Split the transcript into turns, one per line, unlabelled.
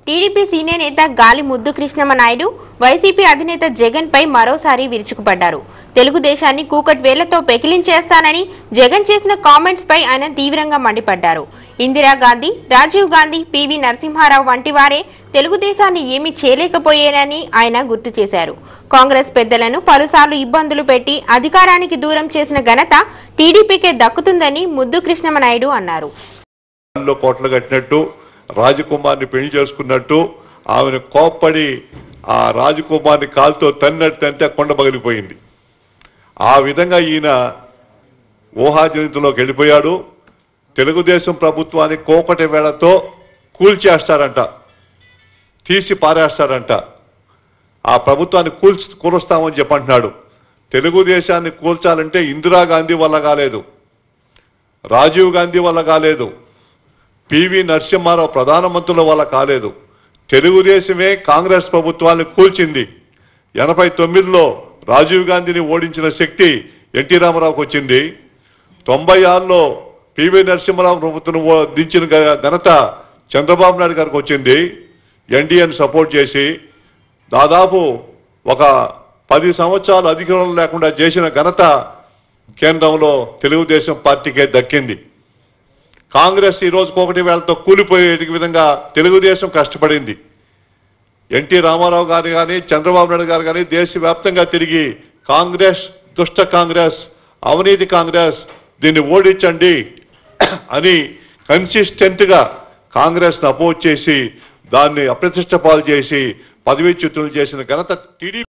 TDP senior నేత గాలి ముద్దు కృష్ణమనాయుడు వైసీపీ అధినేత జగన్ పై మరోసారి విరుచుకుపడ్డారు. తెలుగుదేశాన్ని కూకట్ వేళ్లతో పెకిలించేస్తానని జగన్ చేసిన కామెంట్స్ పై ఆయన తీవ్రంగా మండిపడ్డారు. ఇందిరాగాంధీ, రాజీవ్ గాంధీ, పివి నరసింహారావు వంటి వారే తెలుగుదేశాన్ని ఏమీ చేయలేకపోయారని ఆయన గుర్తు చేశారు. కాంగ్రెస్ పెద్దలను పలుసార్లు ఇబ్బందులు పెట్టి అధికారానికి దూరం చేసిన ఘనత టీడీపీకే దక్కుతుందని ముద్దు కృష్ణమనాయుడు అన్నారు.
రాజకుమార్ని పెళ్లి చేసుకున్నట్టు ఆమెను కోప్పడి ఆ రాజకుమార్ని కాలుతో తన్నట్టు కొండ పగిలిపోయింది. ఆ విధంగా ఈయన ఊహాజనితంలోకి వెళ్ళిపోయాడు. తెలుగుదేశం ప్రభుత్వాన్ని కోకటి వేళతో కూల్చేస్తారంట, తీసి పారేస్తారంట. ఆ ప్రభుత్వాన్ని కూలుస్తామని చెప్పంటున్నాడు. తెలుగుదేశాన్ని కూల్చాలంటే ఇందిరాగాంధీ వల్ల కాలేదు, రాజీవ్ గాంధీ వల్ల కాలేదు, పివి నరసింహారావు ప్రధానమంత్రుల వల్ల కాలేదు. తెలుగుదేశమే కాంగ్రెస్ ప్రభుత్వాన్ని కూల్చింది. 89లో రాజీవ్ గాంధీని ఓడించిన శక్తి ఎన్టీ రామారావుకు వచ్చింది. 96లో పివి నరసింహారావు ప్రభుత్వం దించిన ఘనత చంద్రబాబు నాయుడు గారికి వచ్చింది. ఎన్డీఏని సపోర్ట్ చేసి దాదాపు ఒక 10 సంవత్సరాలు అధికారం లేకుండా చేసిన ఘనత కేంద్రంలో తెలుగుదేశం పార్టీకే దక్కింది. కాంగ్రెస్ ఈ రోజు ఒకటి వేళతో కూలిపోయే విధంగా తెలుగుదేశం కష్టపడింది. ఎన్టీ రామారావు గారు కానీ చంద్రబాబు నాయుడు గారు కానీ దేశవ్యాప్తంగా తిరిగి కాంగ్రెస్ దుష్ట కాంగ్రెస్, అవినీతి కాంగ్రెస్, దీన్ని ఓడించండి అని కన్సిస్టెంట్గా కాంగ్రెస్ను అపోజ్ చేసి దాన్ని అప్రతిష్ట పాలు చేసి పదవీచ్యుతులు చేసిన ఘనత టీడీపీ.